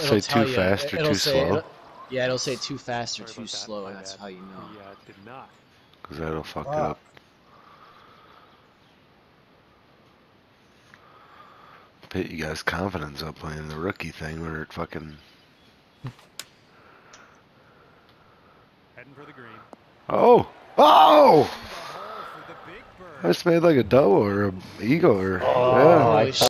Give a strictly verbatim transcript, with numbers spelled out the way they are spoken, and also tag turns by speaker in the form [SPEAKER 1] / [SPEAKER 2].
[SPEAKER 1] say too
[SPEAKER 2] you,
[SPEAKER 1] fast
[SPEAKER 2] it,
[SPEAKER 1] or
[SPEAKER 2] it'll
[SPEAKER 1] too
[SPEAKER 2] say,
[SPEAKER 1] slow?
[SPEAKER 2] It'll, yeah, it'll say too fast or too slow. That's how you know.
[SPEAKER 3] He uh, did not.
[SPEAKER 1] Because that'll fuck
[SPEAKER 4] Fuck.
[SPEAKER 1] it up. Bet you guys' confidence up playing the rookie thing where it fucking...
[SPEAKER 3] Heading for the green.
[SPEAKER 1] Oh! Oh! I just made like a double or a eagle or...
[SPEAKER 4] Oh,
[SPEAKER 1] yeah.
[SPEAKER 4] I